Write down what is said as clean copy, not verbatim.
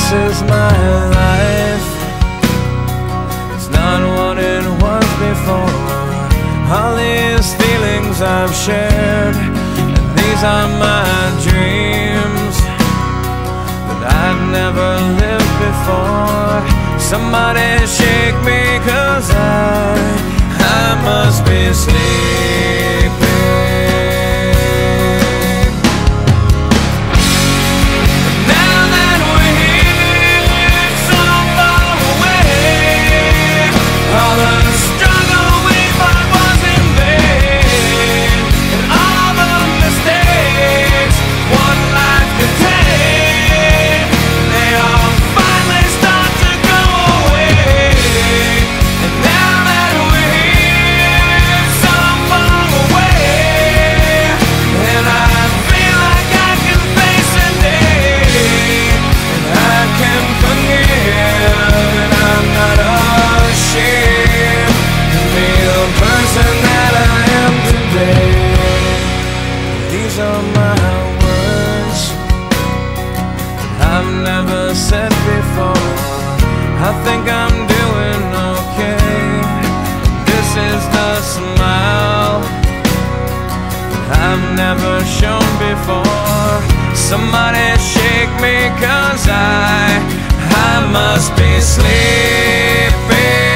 is my life. It's not what it was before. All these feelings I've shared, and these are my dreams that I've never lived before. Somebody shake me, 'cause I must be sleeping. Now that we're here, so far away, all the struggle we fought was in vain, and all the mistakes one life could take, they all finally start to go away. And now that we're here, so far away, and I feel like I can face a day, and I can forgive, and I'm not ashamed to be the person that I am today. These are my words I've never said before. I think I'm doing okay. This is the smile I've never shown before. Somebody shake me, 'cause I must be sleeping.